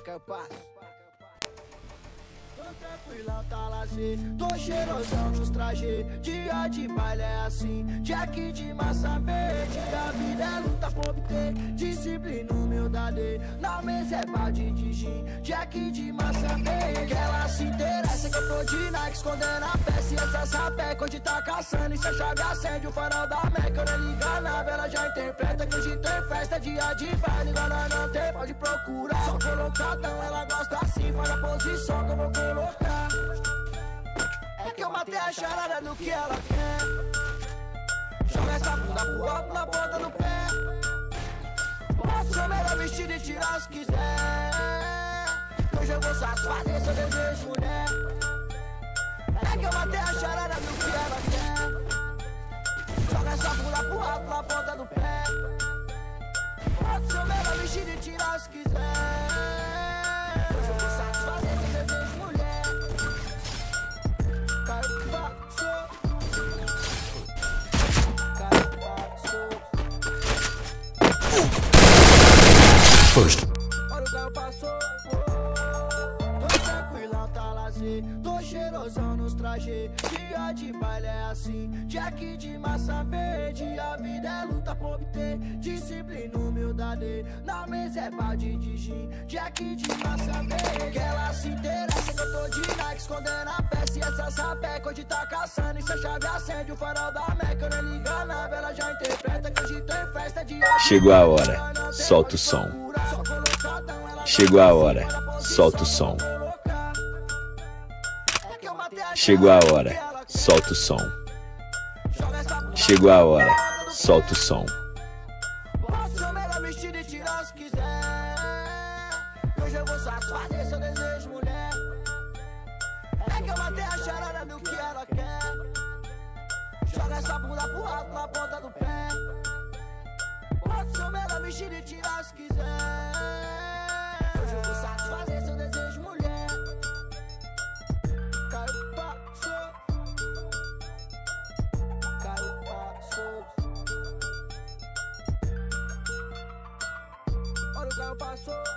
capaz. Tô tranquilão, tá lazer, tô cheirosão nos trajes. Dia de baile é assim, Jack de massa verde. A vida é luta por obter, disciplina, humildade. Na mesa é balde de gin, Jack de massa verde. Que ela se interessa que eu tô de Nike, escondendo a peça. E essa sapeca onde tá caçando, e se a chave acende o farol da Meca. Eu nem liga na vela, já interpreta que hoje tem festa. Dia de baile, igual nós não tem, pode procurar. Só colocadão, ela gosta assim, faz a posição que eu vou colocar. É que eu matei a charada do que ela quer. Joga essa bunda pro alto na ponta do pé. Posso ser melhor vestido e tirar se quiser. Hoje eu vou satisfazer seu desejo, mulher. É que eu matei a charada do que ela quer. Joga essa bunda pro alto na ponta do pé. Posso ser melhor vestido e tirar se quiser. Hoje eu vou satisfazer seu desejo, mulher. First. Olha o carro passou, tô tranquilão, tá lazer. Tô cheirosão nos trajes. Dia de baile é assim, Jack de massa verde. A vida é luta por obter, disciplina, humildade. Na mesa é balde de gin, Jack de massa verde. Que ela se interessa que eu tô de Nike, escondendo a peça. E essa sapeca onde tá caçando, e se a chave acende o farol da Meca. Eu nem liga na vela, já interpreta que hoje tem festa. Chegou a hora, solta o som. Chegou a hora, solta o som. Chegou a hora, solta o som. Chegou a hora, solta o som. Posso ser melhor vestido e tirar se quiser. Hoje eu vou satisfazer seu desejo, mulher. É que eu matei a charada do que ela quer. Joga essa bunda pro alto na ponta do pé. Posso ser melhor vestido e tirar se quiser. Hoje eu vou satisfazer seu desejo, mulher. Caiu, passou. Caiu, passou. Olha o carro passou.